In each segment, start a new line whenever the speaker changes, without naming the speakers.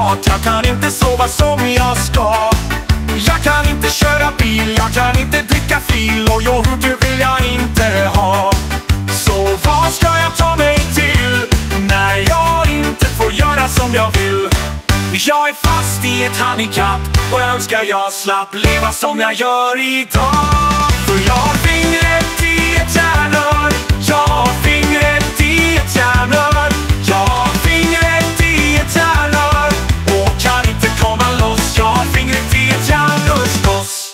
mat. Jag kan inte sova som jag ska. Jag kan inte köra bil, jag kan inte dricka fil. Och yoghurt vill jag inte ha. Så vad ska jag ta mig till när jag inte får göra som jag vill? Jag är fast i ett handikapp och jag önskar jag slapp leva som jag gör idag. För jag har fingret i ett järnrör. Jag har fingret i ett järnrör. Jag har fingret i ett järnrör och kan inte komma loss. Jag har fingret i ett järnrörsloss.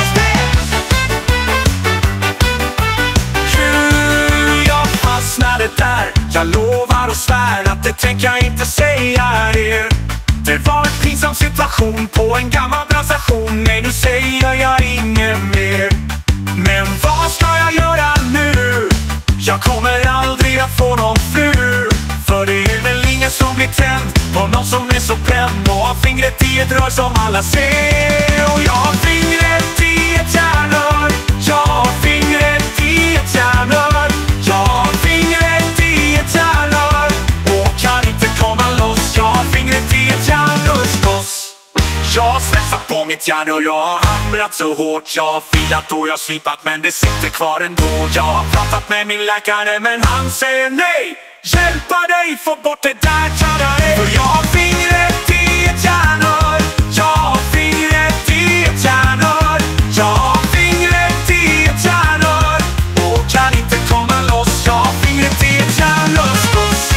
Hur jag fastnade där. Jag lovar och svär att det tänker jag inte säga er. Det var en pinsam situation på en gammal brandstation. Nej, nu säger jag inget mer. Men vad ska jag göra nu? Jag kommer aldrig att få någon fru. För det är väl ingen som blir tänd på någon som är så bränd och har fingret i ett rör som alla ser. Och jag har fingret i ett järnrör. Jag har fingret i ett järnrör. Jag har fingret i ett järnrör och kan inte komma loss. Jag har fingret i ett järnrörsloss. Jag har svetsat på mitt järn och jag har hamrat så hårt. Jag har filat och jag har slipat men det sitter kvar ändå. Jag har pratat med min läkare men han säger nej. Hjälpa dig, få bort det där tjadare. För jag har fingret i ett järnrör. Jag har fingret i ett järnrör. Jag har fingret i ett järnrör och kan inte komma loss. Jag har fingret i ett järnrörsloss.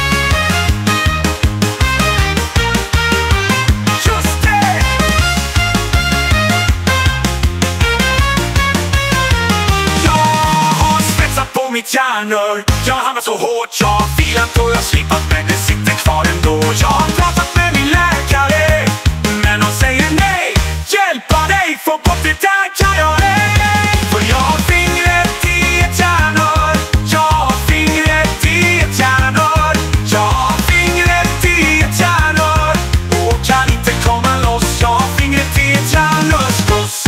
Just det! Jag har svetsat på mitt järnrör. Jag har hamnat så hårt. Jag har filat och jag har slipat men det sitter kvar ändå. Jag har pratat med min läkare men hon säger nej. Hjälpa dig, få bort det där kan jag ej. För jag har fingret i ett järnrör. Jag har fingret i ett järnrör. Jag har fingret i ett järnrör och kan inte komma loss. Jag har fingret i ett järnrörsloss.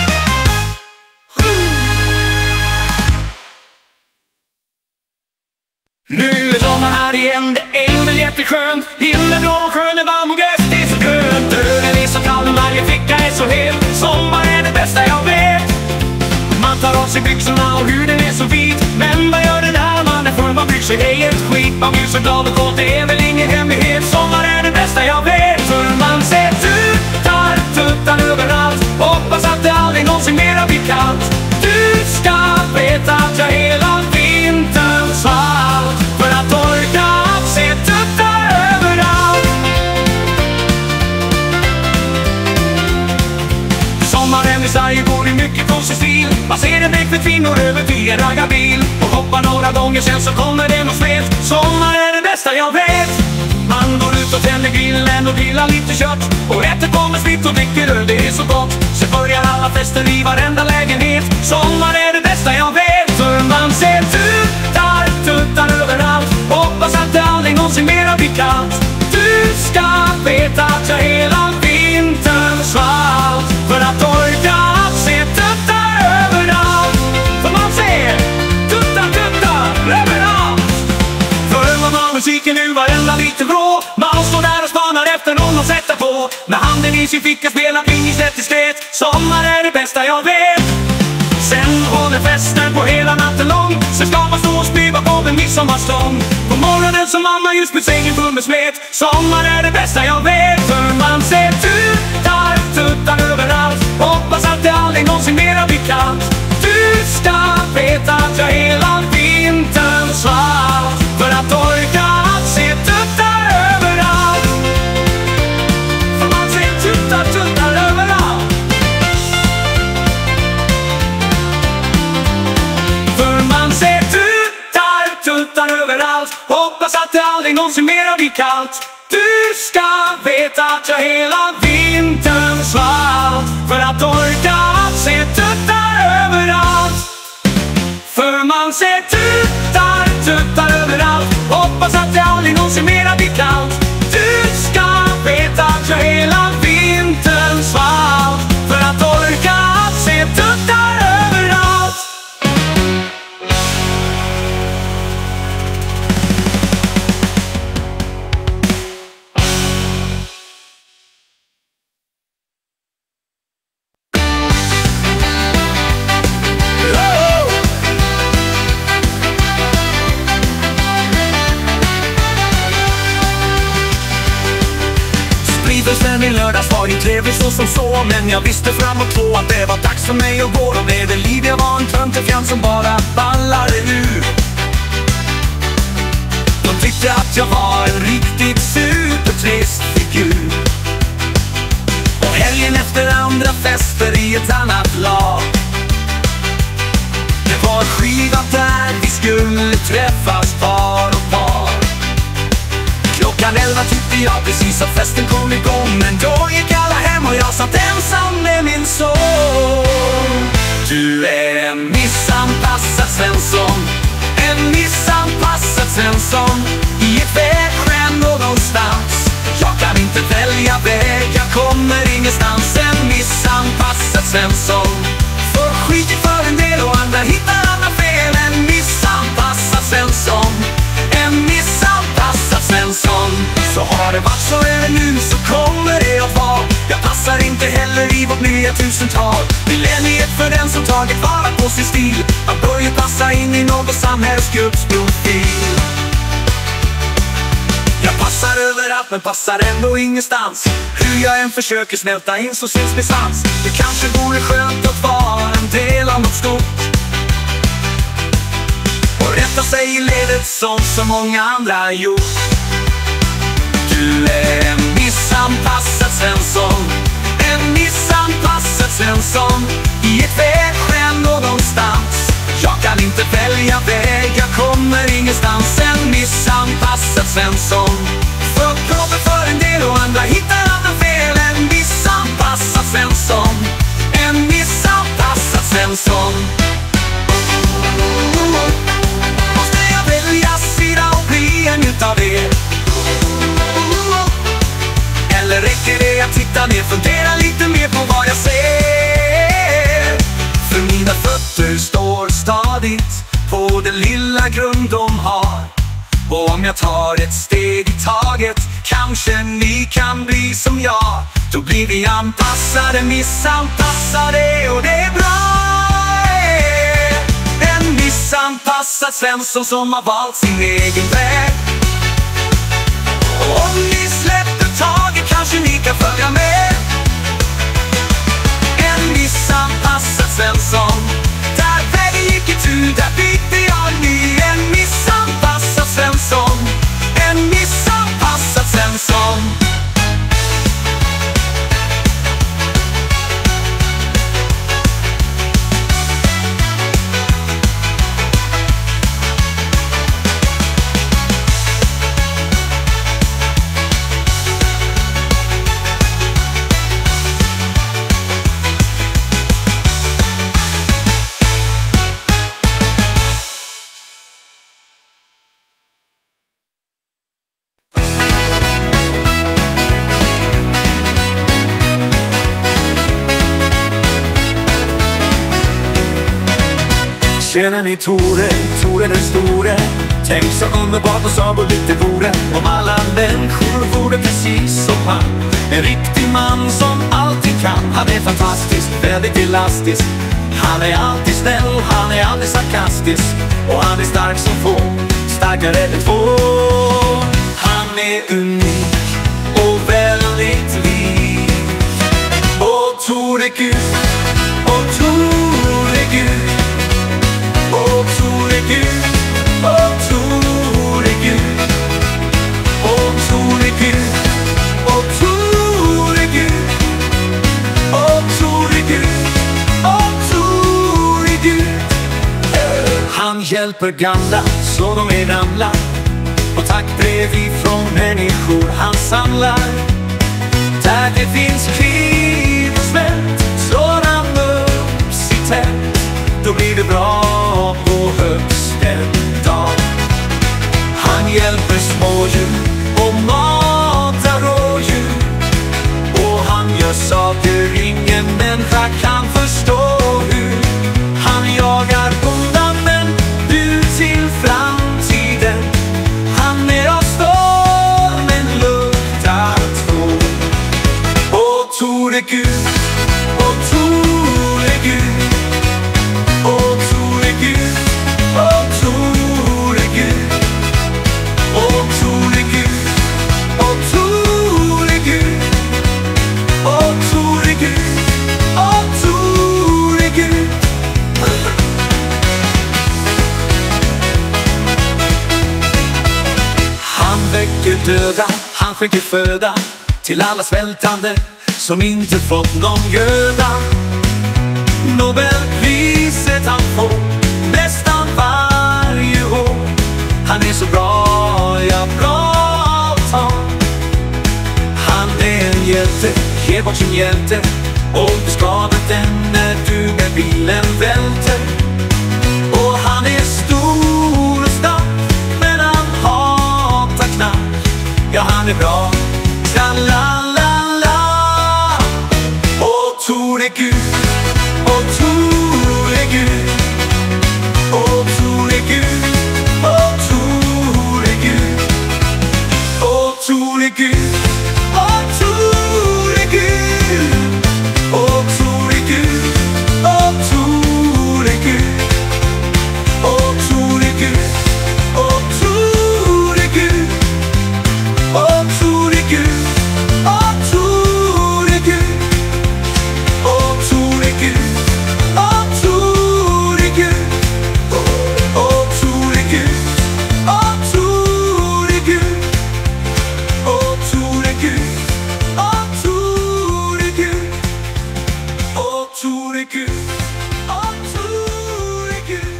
Nu är sommar här igen, det är väl jätteskönt. Himlen och sjön är varm och gräs, det är så grönt. Dörren är så kall och varje ficka är så hel. Sommar är det bästa jag vet. Man tar av sig byxorna och huden är så vit. Men vad gör det där man är full, man bryr sig ej ett skit. Man blir så glad och gott, det är väl ingen hemlighet. Sommar är det bästa jag vet. För man ser tuttar överallt. Hoppas att det aldrig någonsin mera blir kallt. Du ska veta att jag hela vintern svalt för att orka se tuttar överallt. Sommaren i Sverige går i mycket konstig stil. Man ser en däck för kvinnor över till en raggarbil och hoppar några gånger, sen så kommer det någon smet. Sommar är det bästa jag vet. Man går ut och tänder grillen och grillar lite kött och äter pommes frites och dricker öl, det är så gott. Sen börjar alla fester i varenda lägenhet. Sommar är det bästa jag vet. För man ser tuttar överallt. Hoppas att det aldrig någonsin mera blir kallt. Du ska veta att jag hela vintern svalt för att orka se tuttar överallt. För man ser tuttar överallt. För man har musiken nu varenda lite vrå. Man står där och spanar efter någon att sätta på. Med handen i sin ficka spelar pingis lätt diskret. Sommar är det bästa jag vet. Sen håller festen på hela natten lång. Sen ska man stå och spy bakom en midsommarstång. På morgonen som mamma just med sängen full med smet. Sommar är det bästa jag vet. För man ser tuttar överallt. Hoppas att det aldrig någonsin mera blir kallt. Du ska veta att jag hela vintern svalt för att orka se tuttar överallt. För man ser tuttar överallt. För man ser tuttar överallt. Hoppas att det aldrig någonsin mera blir kallt. Du ska veta att jag hela vintern svalt för att orka se tuttar överallt. För man ser tuttar överallt. Hoppas att det aldrig någonsin mera blir kallt. Du ska veta att jag hela vintern svalt för att orka se tuttar överallt. trevligt så som så, men jag visste framåt två att det var dags för mig att gå. Och med det liv jag var en töntifjant som bara ballade ur. De tyckte att jag var en riktigt supertrist figur. Och helgen efter andra fester i ett annat lag. Det var skiva där vi skulle träffas par och par. Klockan 11 tyckte jag precis att festen kom igång, men då gick alla hem och jag satt ensam med min son. Du är en missanpassad Svensson, en missanpassad Svensson, i ett vägskäl någonstans. Jag kan inte välja väg, jag kommer ingenstans. En missanpassad Svensson, för skit för en del och andra hittar andra fel. En missanpassad Svensson, en missanpassad Svensson. Så har det varit, så är det nu, så kommer det att vara. Jag passar inte heller i vårt nya tusental. Millenniet för den som tagit vara på sin stil. Man börjar passa in i någon samhällsgruppsprofil. Jag passar överallt men passar ändå ingenstans. Hur jag än försöker smälta in så syns min sans. Det kanske vore skönt att vara en del av något stort och rätta sig i ledet som så många andra har gjort. Du är en missanpassad Svensson, en missanpassad Svensson, i ett vägskäl någonstans. Jag kan inte välja väg, jag kommer ingenstans. En missanpassad Svensson, för proppen för en del och andra hittar andra fel. En missanpassad Svensson, en missanpassad Svensson. Måste jag välja sida och bli en utav er? Eller räcker det att titta ner, fundera lite mer på vad jag ser? För mina fötter står stadigt på den lilla grund de har. Och om jag tar ett steg i taget, kanske ni kan bli som jag. Då blir vi anpassade, missanpassade, och det är bra. En missanpassad Svensson som har valt sin egen väg. Och om ni släpper taget kanske ni kan följa med. En missanpassad Svensson, där vägen gick itu, där bytte jag ny. En missanpassad Svensson, en missanpassad Svensson.
Tjena ni Tore, Tore den store. Tänk så underbart och sagoligt det vore om alla människor vore precis som han. En riktig man som alltid kan. Han är fantastisk, väldigt elastisk. Han är alltid snäll, han är aldrig sarkastisk. Och han är stark som få, starkare än två. Han är unik och väldigt lik. Och Tore Gud, och Tore Gud, och Tore Gud, och Tore Gud, och Tore Gud, och Tore Gud, och Tore Gud, och Tore Gud. Han hjälper gamla så de är ramla, och tackbrev ifrån människor han samlar. Där det finns krig och svält slår han upp sitt tält. Då blir det bra på högst en dag. Han hjälper smådjur och matar rådjur. Och han gör saker ingen människa kan förstå hur. Han jagar undan men du till framtiden. Han är av stormen luktar två. Och Tore Gud, och Tore Gud, och Tore Gud, väcker döda. Han skänker föda till alla svältande som inte fått någon göda. Nobelpriset han får nästan varje år. Han är så bra, ja bra att ha. Han är en hjälte, ger bort sin hjälte. Och du skadat den när du med bilen välter. Och han är stor och stark, men han hatar knack. Ja, han är bra, tra-la-la-la. Och Tore Gud, och Tore Gud, och Tore Gud, och Tore Gud, och Tore Gud, och Tore Gud, och Tore Gud, och Tore Gud, och Tore Gud, och Tore Gud, och Tore Gud, och Tore Gud, och Tore Gud, och Tore Gud, och Tore Gud, och Tore Gud, och Tore Gud, och Tore Gud, och Tore Gud, och Tore Gud.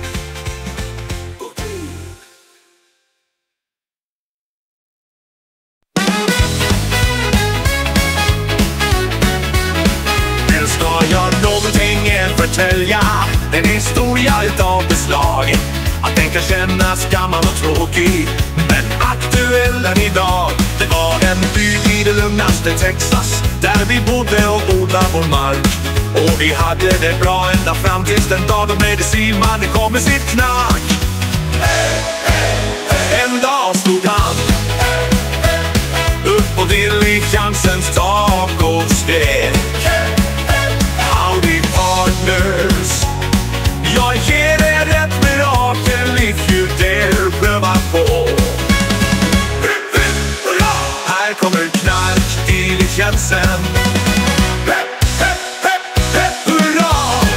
Nu ska jag någonting förtälja, en historia utav beslag. Att den kan kännas gammal och tråkig, men aktuell än idag. Det var en by i det lugnaste Texas, där vi bodde och odlade vår mark. Och vi hade det bra ända fram tills den dag då medicinmannen kom med sitt knack. En dag stod han upp på diligencens tak och skrek: Howdy partners, jag ger er ett mirakel if you dare pröva på. Här kommer knarkdiligensen. Hurra!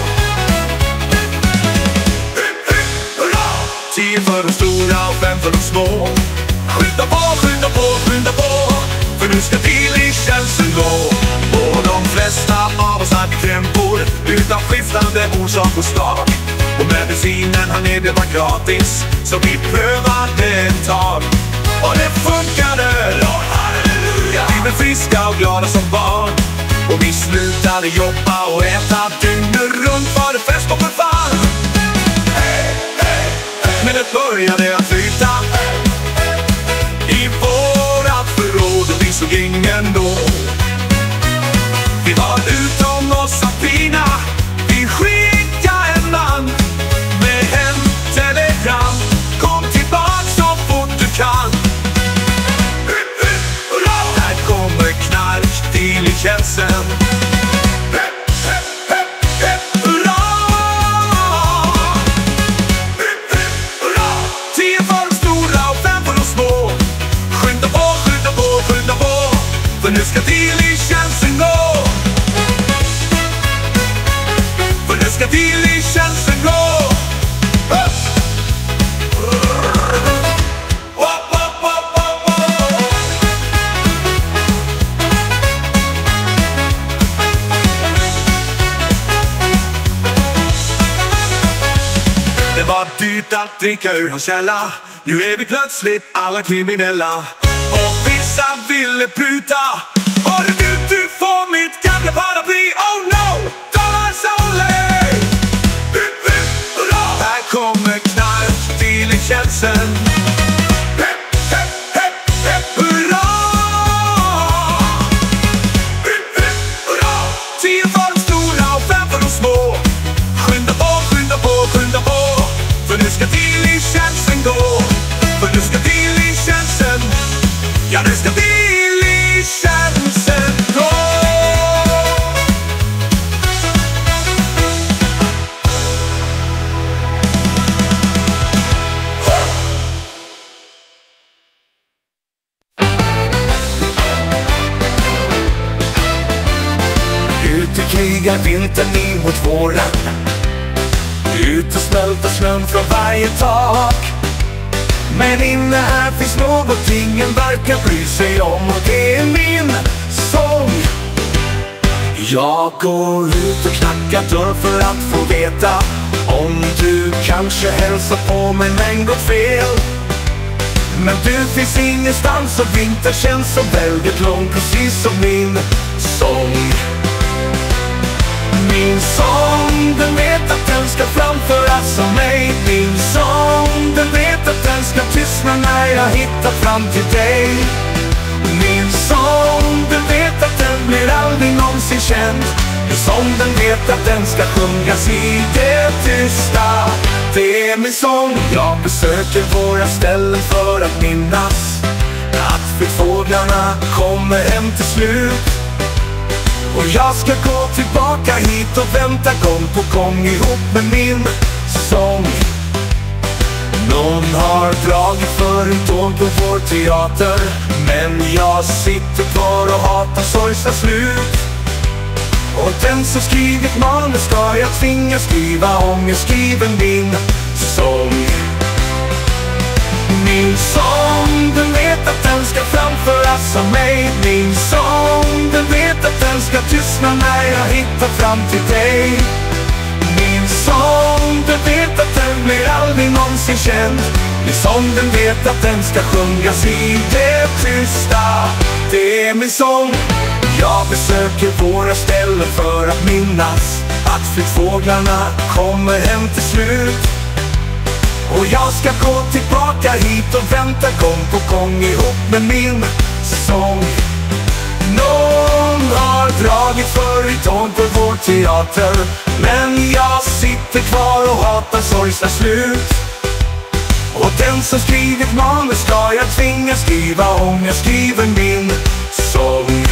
10 för de stora och 5 för de små. Skynda på, skynda på, skynda på, för nu ska diligensen gå. Och de flesta av oss hade krämpor utan skiftande orsak och start. Och medicinen han är, det var gratis, så vi prövade ett tag. Och det funkade, Lord halleluja. Vi blev friska och glada som barn. Och vi slutade jobba och äta dygnet runt, för det fest och för fan. Men det började att flyta i vårat förråd och vi såg ingen då. Vi var utom oss att pina. Vi skickade en man med hem telegram: kom tillbaka så fort du kan. Här kommer knarkdiligensen. För nu ska diligensen gå. För nu ska diligensen gå. Det var dyrt att dricka ur hans källa. Nu är vi plötsligt alla kriminella. Och vissa ville pruta. Har du får mitt gamla paraply. Oh no, dollars only. Här kommer knarkdiligensen. Hurra! 10 för de stora och 5 för de små. Skynda på, skynda på, skynda på, för nu ska diligensen gå. För nu ska diligensen, ja nu ska diligensen gå. Ute krigar vintern in mot våren. Ut och smälter snön från varje tak.
Men inne här finns något ingen verkar bry sig om, och det är min sång. Jag går ut och knackar dörr för att få veta om du kanske hälsar på mig men gått fel. Men du finns ingenstans och vintern känns så väldigt lång, precis som min sång. Min sång, den vet att den ska framföras av mig. Min sång, den vet att den ska tystna när jag hittar fram till dig. Min sång, den vet att den blir aldrig någonsin känd. Min sång, den vet att den ska sjungas i det tysta. Det är min sång. Jag besöker våra ställen för att minnas att flyttfåglarna kommer hem till slut. Och jag ska gå tillbaka hit och vänta gång på gång ihop med min sång. Någon har dragit för en tåg på vår teater, men jag sitter kvar och hatar sorgsna slut. Och den som skrivit manus ska jag tvinga skriva om jag skriver min sång. Min sång, den vet att den ska framföras av mig. Min sång, den vet att den ska tystna när jag hittar fram till dig. Min sång, den vet att den blir aldrig någonsin känd. Min sång, den vet att den ska sjungas i det tysta. Det är min sång. Jag besöker våra ställen för att minnas att flyttfåglarna kommer hem till slut. Och jag ska gå tillbaka hit och vänta gång på gång ihop med min sång. Någon har dragit för i tåg på vår teater, men jag sitter kvar och hatar sorgsna slut. Och den som skrivit manus ska jag tvinga skriva om jag skriver min sång.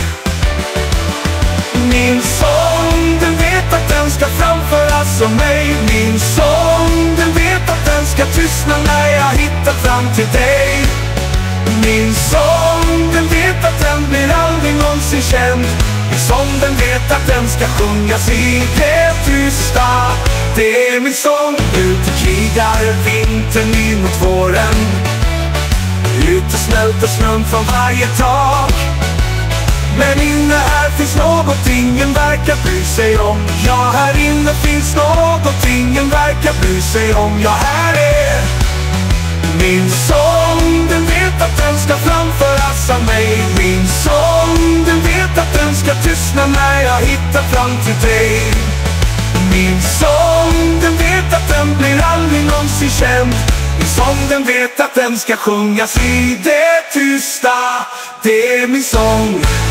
Min sång, den vet att den ska framföras av mig. Min sång, den vet att den ska tystna när jag hittar fram till dig. Min sång, den vet att den blir aldrig någonsin känd. Min sång, den vet att den ska sjungas i det tysta. Det är min sång. Ute krigar vintern in mot våren. Ute smälter snön från varje tak. Men inne här finns något ingen verkar bry sig om. Ja, här inne finns något ingen verkar bry sig om. Ja, här är min sång. Den vet att den ska framföras av mig. Min sång, den vet att den ska tystna när jag hittar fram till dig. Min sång, den vet att den blir aldrig någonsin känd. Min sång, den vet att den ska sjungas i det tysta. Det är min sång.